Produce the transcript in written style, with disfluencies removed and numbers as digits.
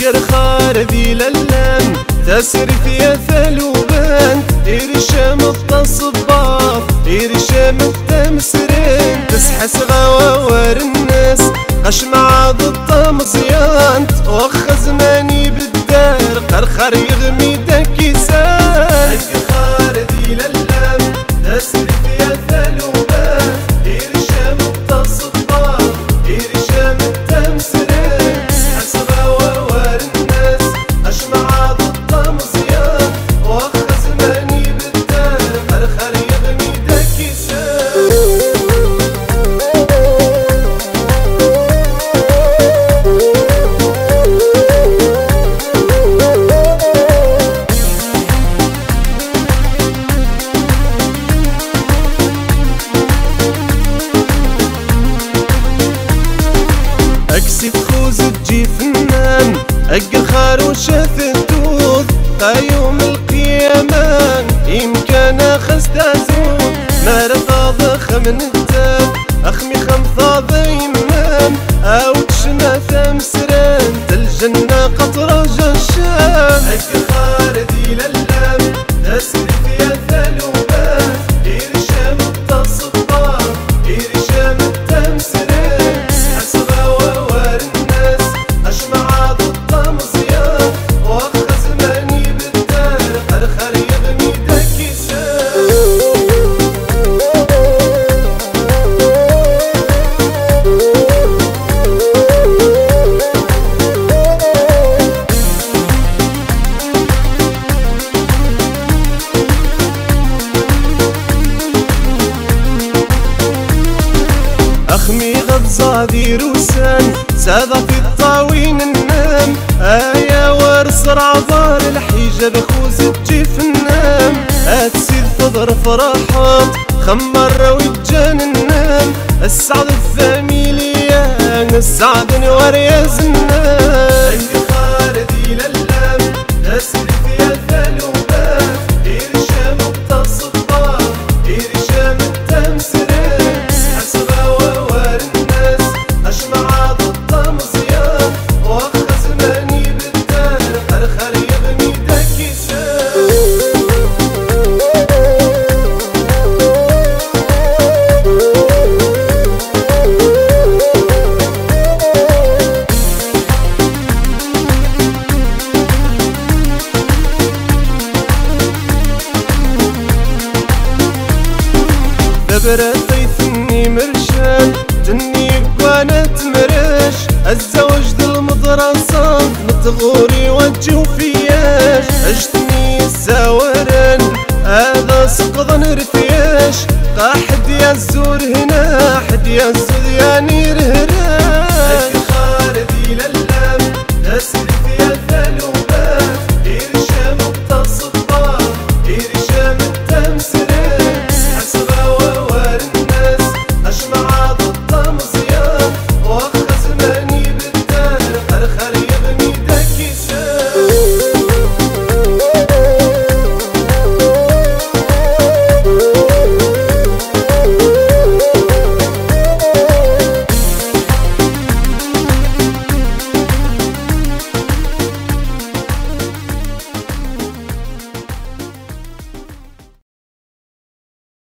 أقر خاردي للم تسرف يا ثلوبان إرشام التصباف إرشام التمسرين تسحس غواوار الناس قش معاض الطمزيان وخ زماني بالدار قرخر يغمي دكيسان أقر خاردي للم تسرف يا ثلوبان إرشام التصباف إرشام التمسرين تسحس غواوار الناس قش معاض الطمزيان وخ زماني بالدار قرخر يغمي دكيسان أكسي خوز تجي فنان أقر خاروشة الدود يوم القيامة يمكن أخذ تعزود ما رفاضخ من التاب أخمي خمثاض يمام أو تشنا ثمسران الجنة قطرة جشام أقر خاردي للام تسرف يا ثلوبان إرشام التصباف إرشام التمسران حسب ووار الناس أشمع الطمزيان وخ زماني بالدار قرخر يغمي دكيسان أخمي غضزادي روسان ساذا في الطاوين النام آيا ورس رعضار الحجاب خوز تجي في النام أتسيد تضر فرحات خمر ويتجان النام السعد الفاميليا السعد نوار يا زنام أقر خاردي للام تسرف يا ثلوبان إرشام التصباف إرشام التمسران حسب ووار الناس أشمع الطمزيان وخ زماني بالدار قرخر يغمي دكيسان دبرة ثيثني مرشان تني قوانة مرش الزوج ذو المدرسة متغوري